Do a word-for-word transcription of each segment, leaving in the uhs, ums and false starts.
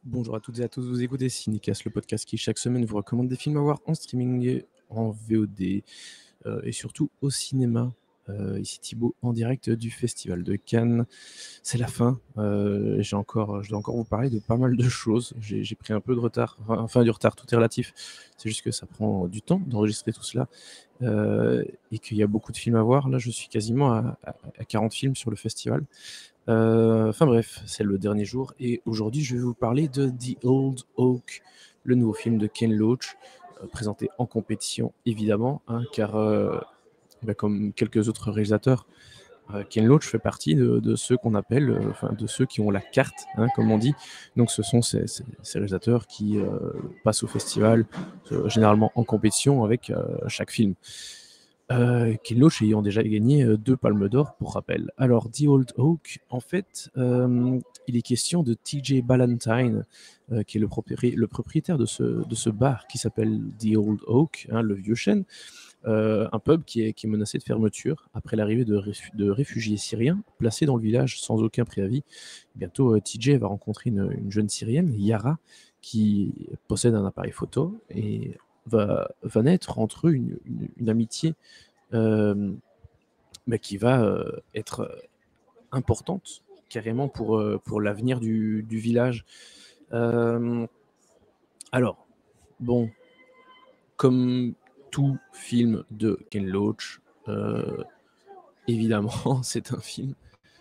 Bonjour à toutes et à tous, vous écoutez Cinécast, le podcast qui chaque semaine vous recommande des films à voir en streaming, en V O D euh, et surtout au cinéma. Euh, ici Thibaut en direct du Festival de Cannes. C'est la fin. Euh, j'ai encore, je dois encore vous parler de pas mal de choses. J'ai, j'ai pris un peu de retard, enfin, enfin du retard, tout est relatif. C'est juste que ça prend du temps d'enregistrer tout cela euh, et qu'il y a beaucoup de films à voir. Là, je suis quasiment à, à, à quarante films sur le festival. Euh, Enfin bref, c'est le dernier jour et aujourd'hui je vais vous parler de The Old Oak, le nouveau film de Ken Loach, euh, présenté en compétition évidemment, hein, car euh, bah, comme quelques autres réalisateurs, euh, Ken Loach fait partie de, de ceux qu'on appelle, euh, enfin de ceux qui ont la carte, hein, comme on dit. Donc ce sont ces, ces- ces réalisateurs qui euh, passent au festival, euh, généralement en compétition avec euh, chaque film. Euh, Ken Loach ayant déjà gagné euh, deux Palmes d'Or, pour rappel. Alors, The Old Oak, en fait, euh, il est question de T J Ballantyne, euh, qui est le, propri- le propriétaire de ce, de ce bar qui s'appelle The Old Oak, hein, le vieux chêne, euh, un pub qui est, qui est menacé de fermeture après l'arrivée de, réfu- de réfugiés syriens placés dans le village sans aucun préavis. Bientôt, euh, T J va rencontrer une, une jeune Syrienne, Yara, qui possède un appareil photo et va, va naître entre eux une, une- une amitié euh, bah, qui va euh, être euh, importante carrément pour, euh, pour l'avenir du, du village. Euh, alors, bon, comme tout film de Ken Loach, euh, évidemment, c'est un film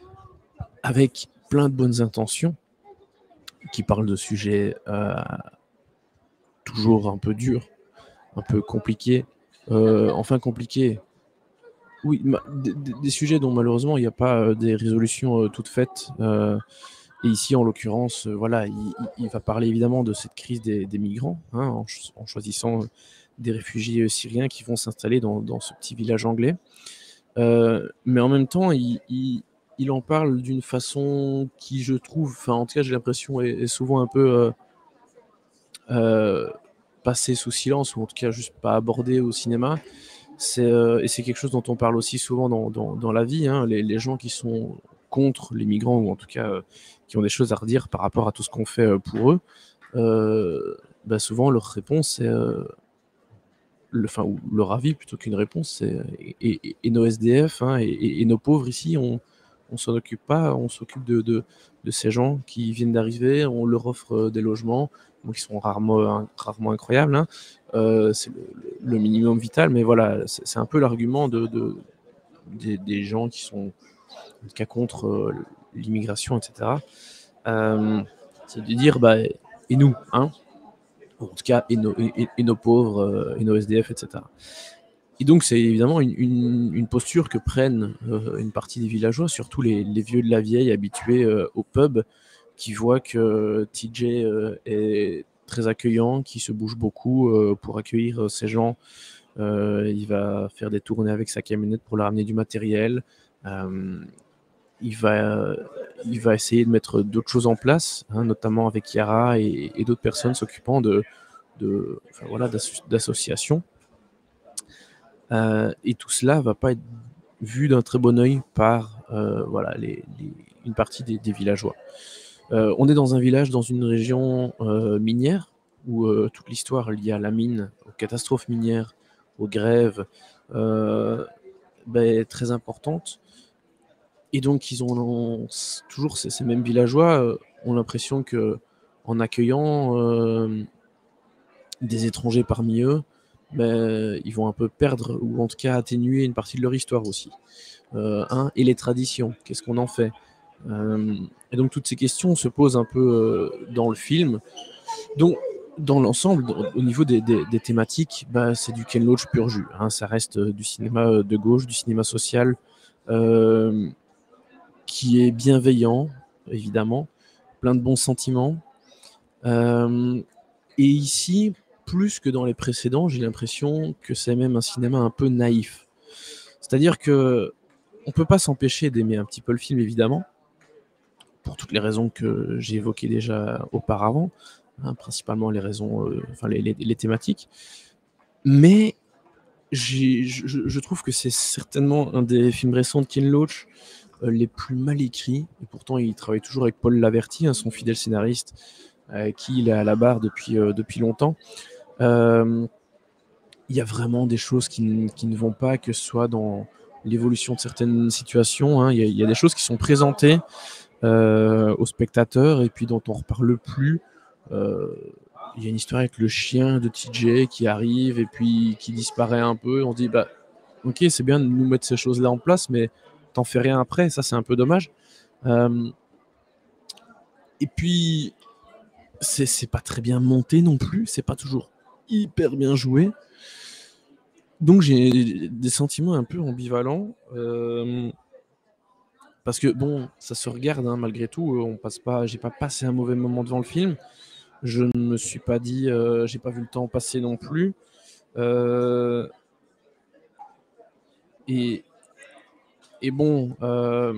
avec plein de bonnes intentions qui parle de sujets euh, toujours un peu durs, un peu compliqués. Euh, enfin, compliqués. Oui, ma- des, des- des sujets dont malheureusement il n'y a pas euh, des résolutions euh, toutes faites. Euh, Et ici, en l'occurrence, euh, voilà, il, il- il va parler évidemment de cette crise des, des migrants, hein, en, ch- en choisissant euh, des réfugiés euh, syriens qui vont s'installer dans, dans ce petit village anglais. Euh, mais en même temps, il, il- il en parle d'une façon qui, je trouve, enfin, en tout cas, j'ai l'impression, est, est souvent un peu euh, euh, passée sous silence, ou en tout cas juste pas abordée au cinéma. C'est, euh, et c'est quelque chose dont on parle aussi souvent dans, dans, dans la vie, hein, les, les gens qui sont contre les migrants, ou en tout cas euh, qui ont des choses à redire par rapport à tout ce qu'on fait euh, pour eux, euh, bah souvent leur réponse c'est, euh, le, enfin, ou leur avis plutôt qu'une réponse, c'est et, et- et nos S D F, hein, et, et- et nos pauvres ici, on on s'en occupe pas, on s'occupe de, de, de ces gens qui viennent d'arriver, on leur offre euh, des logements, bon, qui sont rarement, rarement incroyables, hein. Euh, c'est le, le minimum vital, mais voilà, c'est c'est un peu l'argument de, de- des, des gens qui sont en tout cas contre euh, l'immigration, et cetera. Euh, c'est de dire, bah, et nous, hein, en tout cas, et nos, et, et nos pauvres, euh, et nos S D F, et cetera. Et donc, c'est évidemment une, une, une posture que prennent euh, une partie des villageois, surtout les, les vieux de la vieille habitués euh, au pub, qui voient que T J euh, est très accueillant, qui se bouge beaucoup euh, pour accueillir euh, ces gens. Euh, il va faire des tournées avec sa camionnette pour leur amener du matériel. Euh, il, va, il va essayer de mettre d'autres choses en place, hein, notamment avec Yara et, et d'autres personnes s'occupant de, de, enfin, voilà, d'associations. Euh, et tout cela va pas être vu d'un très bon œil par euh, voilà, les, les, une partie des, des villageois. Euh, on est dans un village, dans une région euh, minière, où euh, toute l'histoire liée à la mine, aux catastrophes minières, aux grèves, euh, ben, est très importante. Et donc, ils ont, ont toujours ces, ces mêmes villageois euh, ont l'impression que en accueillant euh, des étrangers parmi eux, ben, ils vont un peu perdre, ou en tout cas atténuer une partie de leur histoire aussi. Euh, hein, et les traditions, qu'est-ce qu'on en fait? Euh, Et donc toutes ces questions se posent un peu euh, dans le film. Donc dans l'ensemble, au niveau des, des, des thématiques, bah, c'est du Ken Loach pur jus, hein. Ça reste euh, du cinéma euh, de gauche, du cinéma social, euh, qui est bienveillant, évidemment, plein de bons sentiments. Euh, et ici, plus que dans les précédents, j'ai l'impression que c'est même un cinéma un peu naïf. C'est-à-dire que on peut pas s'empêcher d'aimer un petit peu le film, évidemment, pour toutes les raisons que j'ai évoquées déjà auparavant, hein, principalement les raisons, euh, enfin les, les, les thématiques. Mais j'ai, je, je trouve que c'est certainement un des films récents de Ken Loach euh, les plus mal écrits. Et pourtant, il travaille toujours avec Paul Laverty, hein, son fidèle scénariste, euh, qui il est à la barre depuis, euh, depuis longtemps. Euh, Il y a vraiment des choses qui, n- qui ne vont pas, que ce soit dans l'évolution de certaines situations, hein. Il y a, il y a des choses qui sont présentées euh, aux spectateurs et puis dont on ne reparle plus. Euh, il y a une histoire avec le chien de T J qui arrive et puis qui disparaît un peu. On se dit, bah, ok, c'est bien de nous mettre ces choses-là en place, mais t'en fais rien après. Ça, c'est un peu dommage. Euh, et puis, c'est c'est pas très bien monté non plus. C'est pas toujours hyper bien joué. Donc, j'ai des sentiments un peu ambivalents. Euh, parce que, bon, ça se regarde, hein, malgré tout. On passe pas, j'ai pas passé un mauvais moment devant le film. Je ne me suis pas dit, euh, j'ai pas vu le temps passer non plus. Euh, et, et bon, euh,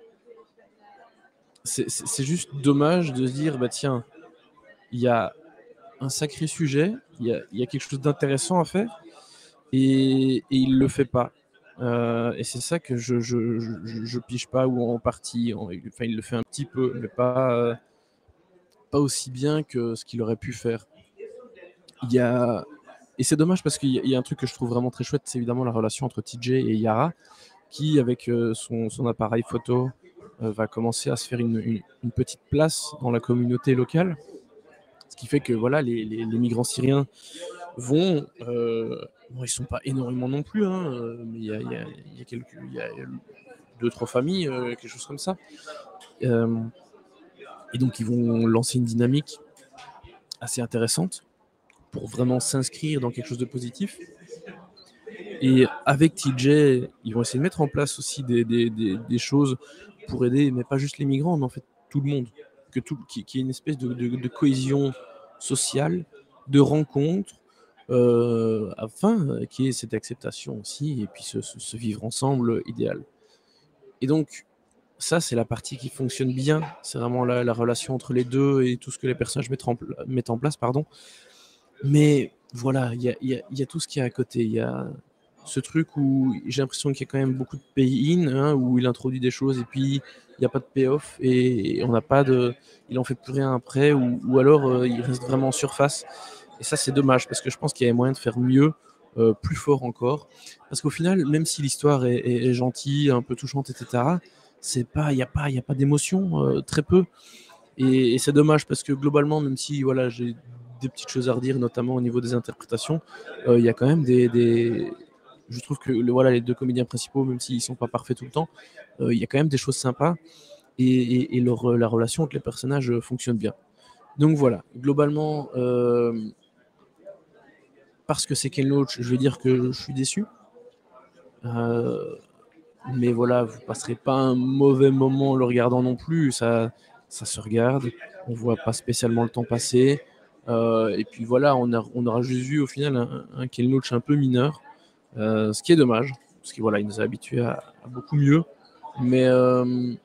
c'est c'est juste dommage de se dire, bah tiens, il y a un sacré sujet, il y a, il y a quelque chose d'intéressant à faire, et, et il le fait pas. Euh, et c'est ça que je, je, je, je pige pas, ou en partie, en- enfin il le fait un petit peu, mais pas, euh, pas aussi bien que ce qu'il aurait pu faire. Il y a... Et c'est dommage parce qu'il y a- il y a un truc que je trouve vraiment très chouette, c'est évidemment la relation entre T J et Yara, qui, avec euh, son, son appareil photo, euh, va commencer à se faire une, une- une petite place dans la communauté locale. Ce qui fait que voilà, les, les- les migrants syriens vont. Euh, bon, ils sont pas énormément non plus, hein, euh, mais il y a, il y a- il y a quelques, il y a deux, trois familles, euh, quelque chose comme ça. Euh, et donc, ils vont lancer une dynamique assez intéressante pour vraiment s'inscrire dans quelque chose de positif. Et avec T J, ils vont essayer de mettre en place aussi des, des, des, des choses pour aider, mais pas juste les migrants, mais en fait tout le monde. Que tout, qui, qui est une espèce de, de, de cohésion sociale, de rencontre, euh, afin qu'il y ait cette acceptation aussi, et puis ce, ce, ce vivre ensemble idéal. Et donc, ça, c'est la partie qui fonctionne bien. C'est vraiment la, la relation entre les deux et tout ce que les personnages mettent en, mettent en place, pardon. Mais voilà, il y a, y, a, y a tout ce qu'il y a à côté. Il y a ce truc où j'ai l'impression qu'il y a quand même beaucoup de pay-in, hein, où il introduit des choses et puis il n'y a pas de payoff et on n'a pas de, il en fait plus rien après, ou, ou alors euh, il reste vraiment en surface. Et ça, c'est dommage parce que je pense qu'il y avait moyen de faire mieux, euh, plus fort encore. Parce qu'au final, même si l'histoire est, est, est gentille, un peu touchante, et cetera, c'est pas, il n'y a pas, il y a pas d'émotion, euh, très peu. Et, et c'est dommage parce que globalement, même si voilà, j'ai des petites choses à redire, notamment au niveau des interprétations, euh, il y a quand même des, des... Je trouve que le, voilà, les deux comédiens principaux, même s'ils ne sont pas parfaits tout le temps, euh, il y a quand même des choses sympas, et, et, et leur, la relation entre les personnages euh, fonctionne bien. Donc voilà, globalement, euh, parce que c'est Ken Loach, je vais dire que je suis déçu. Euh, mais voilà, vous passerez pas un mauvais moment en le regardant non plus. Ça, ça se regarde, on voit pas spécialement le temps passer. Euh, et puis voilà, on, a, on aura juste vu au final un, un Ken Loach un peu mineur, euh, ce qui est dommage, parce qu'il voilà, il nous a habitués à, à beaucoup mieux. Mais, euh,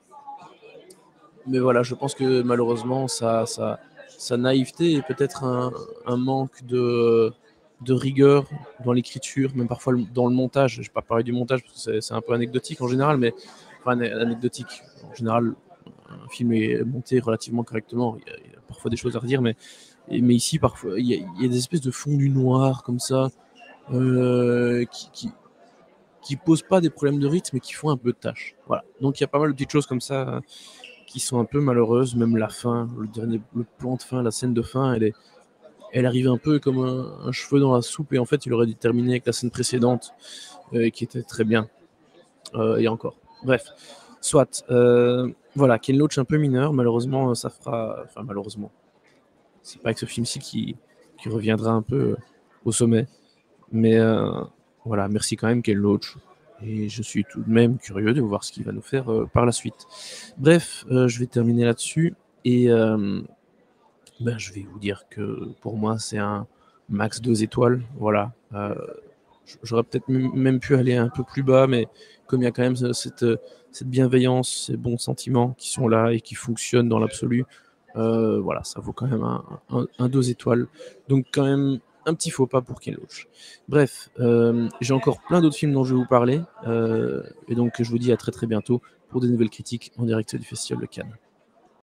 mais voilà, je pense que malheureusement, sa, sa, sa naïveté et peut-être un, un manque de, de rigueur dans l'écriture, même parfois dans le montage. Je ne vais pas parler du montage parce que c'est, c'est un peu anecdotique en général, mais enfin anecdotique. En général, un film est monté relativement correctement. Il y a, il y a parfois des choses à redire, mais, mais ici, parfois, il y, a, il y a des espèces de fondus noirs comme ça, euh, qui, qui, qui posent pas des problèmes de rythme, mais qui font un peu de tâche. Voilà. Donc il y a pas mal de petites choses comme ça qui sont un peu malheureuses. Même la fin, le dernier, le plan de fin, la scène de fin, elle est, elle arrive un peu comme un, un cheveu dans la soupe, et en fait, il aurait dû terminer avec la scène précédente, euh, qui était très bien. Euh, et encore. Bref, soit. Euh, voilà, Ken Loach un peu mineur, malheureusement, ça fera. Enfin, malheureusement. C'est pas avec ce film-ci qui, qui reviendra un peu au sommet. Mais euh, voilà, merci quand même, Ken Loach. Et je suis tout de même curieux de voir ce qu'il va nous faire euh, par la suite. Bref, euh, je vais terminer là-dessus. Et euh, ben, je vais vous dire que pour moi, c'est un max deux étoiles. Voilà. Euh, j'aurais peut-être même pu aller un peu plus bas, mais comme il y a quand même cette, cette bienveillance, ces bons sentiments qui sont là et qui fonctionnent dans l'absolu, euh, voilà, ça vaut quand même un, un, un deux étoiles. Donc quand même un petit faux pas pour Ken Loach. Bref, euh, j'ai encore plein d'autres films dont je vais vous parler, euh, et donc je vous dis à très très bientôt pour de nouvelles critiques en direct du Festival de Cannes.